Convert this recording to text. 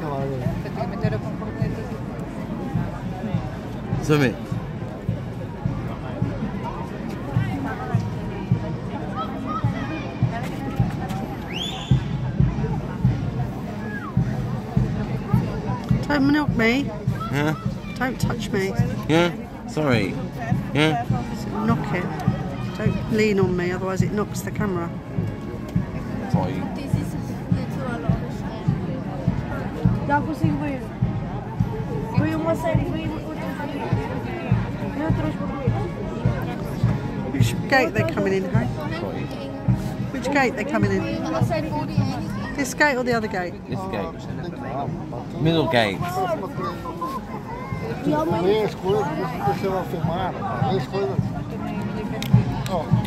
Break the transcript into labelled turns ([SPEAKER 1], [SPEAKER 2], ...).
[SPEAKER 1] Insomma.
[SPEAKER 2] Don't knock me.
[SPEAKER 1] Yeah?
[SPEAKER 2] Don't touch me.
[SPEAKER 1] Yeah? Sorry. Yeah?
[SPEAKER 2] Knock it. Don't lean on me, otherwise it knocks the camera.
[SPEAKER 1] Sorry.
[SPEAKER 3] Já consigo ver. Foi uma série, foi
[SPEAKER 2] Which gate they coming in, hey?
[SPEAKER 1] Sorry.
[SPEAKER 2] Which gate they coming in? This gate or the other gate?
[SPEAKER 1] This gate. Middle gate.
[SPEAKER 4] Lê as coisas, você vai filmar, lê as coisas. Ó.